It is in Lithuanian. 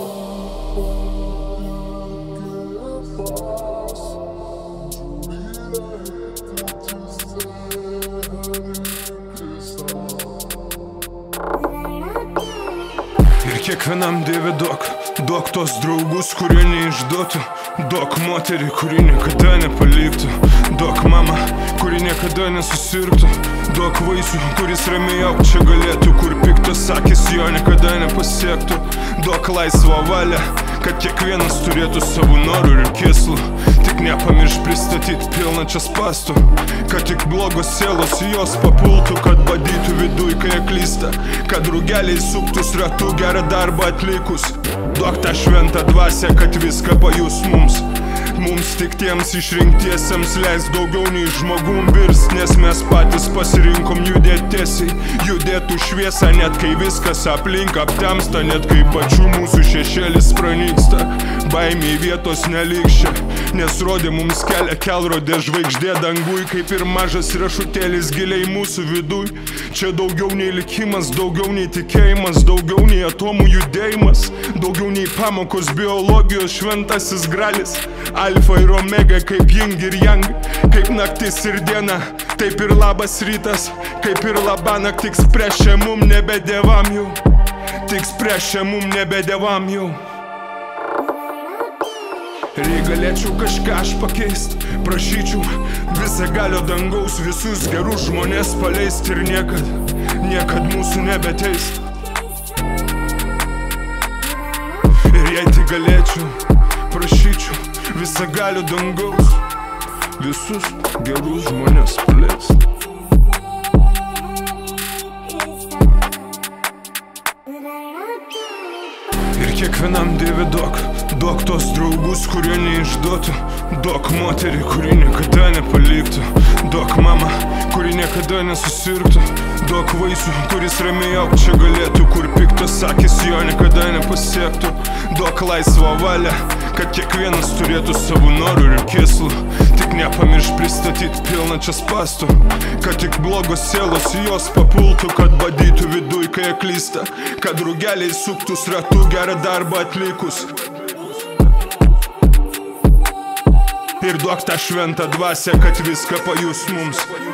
Ir kiekvienam Dieve duok tos draugus, kurie neišduotų. Duok moterį, kuri niekada nepaliktų. Duok mamą, kuri niekada nesusirgtų. Duok vaisių, kuris ramiai augt čia galėtų, kur piktos akis jo niekada nepasiektų. Duok laisvą valią, kad kiekvienas turėtų savo norų ir kėslų. Tik nepamirš pristatyti pilnačias pastų, kad tik blogos sielos į jos papultų, kad badytų viduj, kai jie klysta, kad drugeliai suktus ratu gerą darbą atlikus. Duok tą šventą dvasią, kad viską pajus mums. Mums tik tiems išrinktiesiems leis daugiau nei žmogum virst, nes mes patys pasirinkom judėt tiesiai, judėtų šviesą, net kai viskas aplink aptemsta, net kai pačių mūsų šešėlis pranyksta. Baimiai vietos nelikščia, nes rodė mums kelią kelrodė žvaigždė dangui, kaip ir mažas riešutėlis giliai mūsų viduj. Čia daugiau nei likimas, daugiau nei tikėjimas, daugiau nei atomų judėjimas, daugiau nei pamokos biologijos šventasis gralis. Alfa ir omega, kaip jing ir yang, kaip naktis ir diena, taip ir labas rytas, kaip ir labanakt, tik spręšia mum nebe dievam jau, tik spręšia mum nebe dievam jau. Ir jei galėčiau kažką aš pakeist, prašyčiau visagalio dangaus visus gerus žmonės paleist ir niekad mūsų nebeteist. Ir jei tik galėčiau, prašyčiau visagalio dangaus visus gerus žmonės paleist. Ir kiekvienam Dieve duok tos draugus, kurie neišduotų. Duok moterį, kuri niekada nepaliktų. Duok mamą, kuri niekada nesusirgtų. Duok vaisių, kuris ramiai augt čia galėtų, kur piktos akis jo niekada nepasiektų. Duok laisvą valią, kad kiekvienas turėtų savo norų ir kėslų. Tik nepamirš pristatyti pilnačias pastų, kad tik blogos sielos į jos papultų, kad badytų viduj, kai jie klysta, kad drugeliai suktus ratu gerą darbą atlikus. Ir duok tą šventą dvasią, kad viską pajus mums.